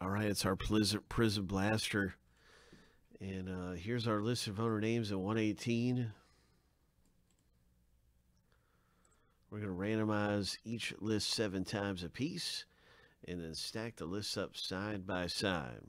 All right, it's our Prizm Blaster. And here's our list of owner names at 118. We're going to randomize each list 7 times apiece and then stack the lists up side by side.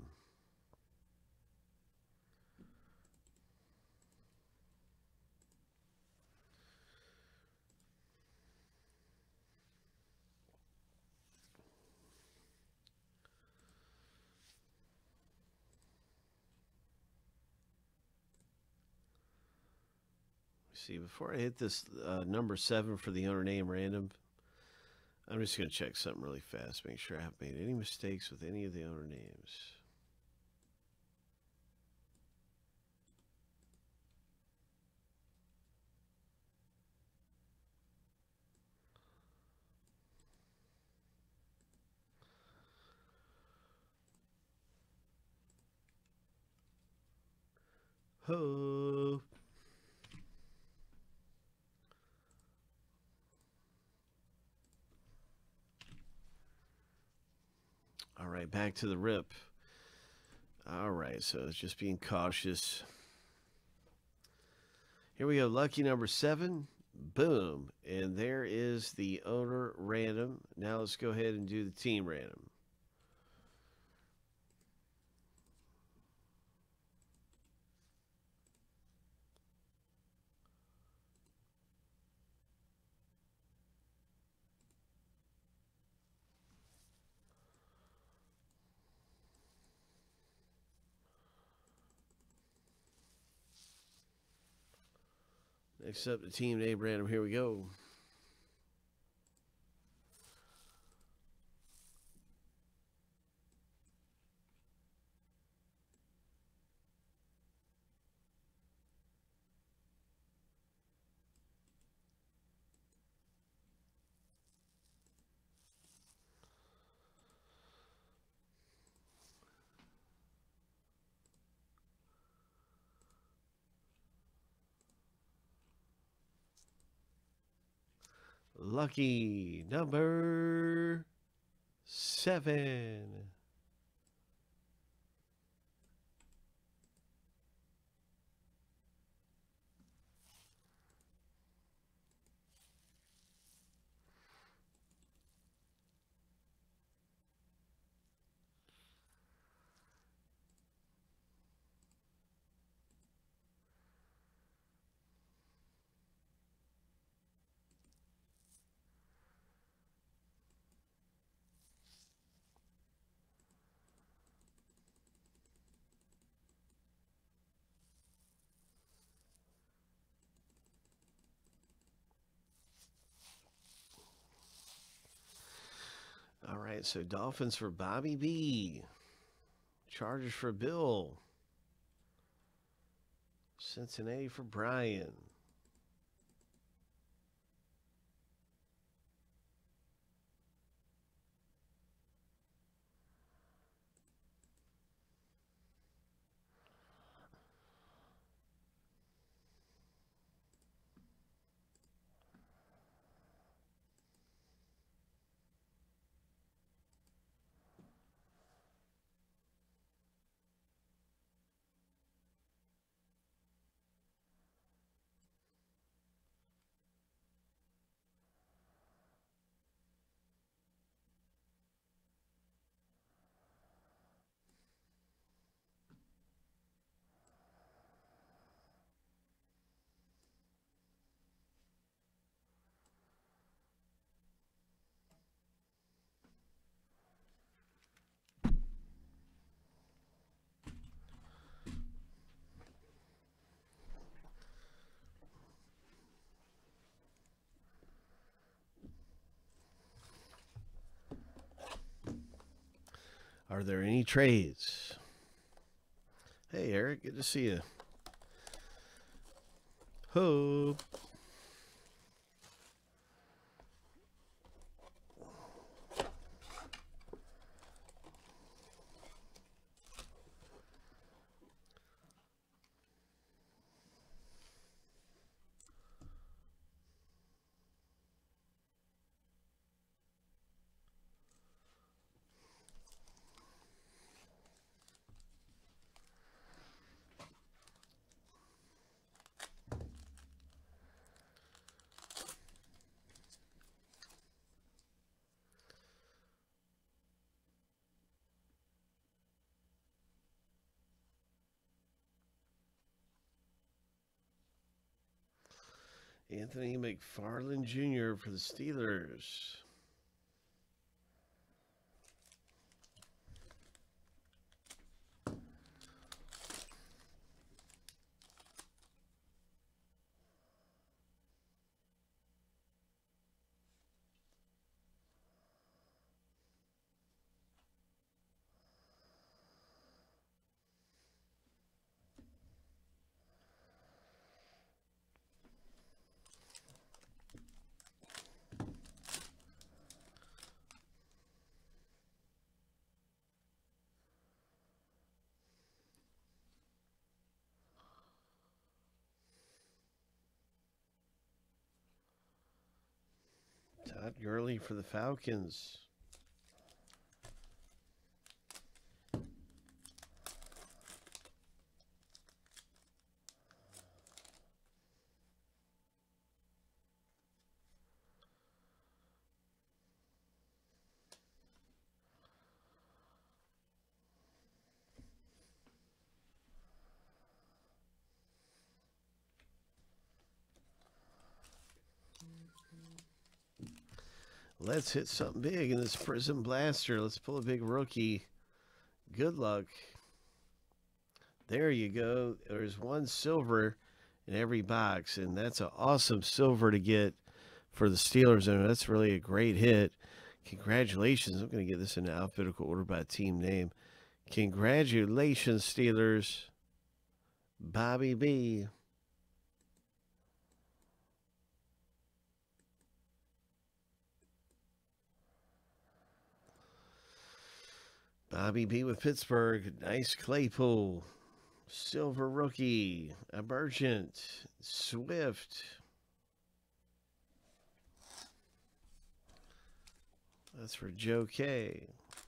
See, before I hit this number 7 for the owner name random, I'm just going to check something really fast, make sure I haven't made any mistakes with any of the owner names. Ho! All right, back to the rip. All right, so it's just being cautious. Here we go, lucky number 7. Boom. And there is the owner random. Now let's go ahead and do the team random. Next up, the team name random. Here we go. Lucky number 7. All right, so Dolphins for Bobby B. Chargers for Bill. Cincinnati for Brian. Are there any trades? Hey, Eric, good to see you. Ho. Anthony McFarland Jr. for the Steelers. Todd Gurley for the Falcons. Let's hit something big in this Prizm Blaster. Let's pull a big rookie. Good luck. There you go. There's one silver in every box, and that's an awesome silver to get for the Steelers. And that's really a great hit. Congratulations. I'm going to get this in alphabetical order by team name. Congratulations, Steelers. Bobby B. Bobby B with Pittsburgh. Nice Claypool. Silver rookie. Emergent. Swift. That's for Joe K.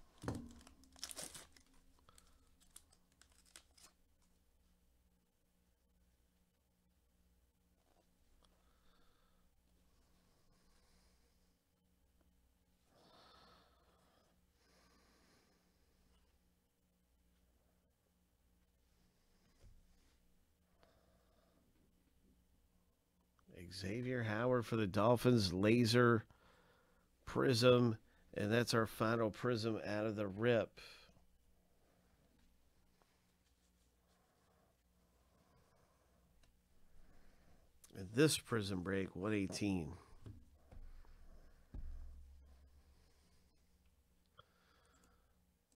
Xavier Howard for the Dolphins. Laser Prizm. And that's our final Prizm out of the rip. And this Prizm break, 118.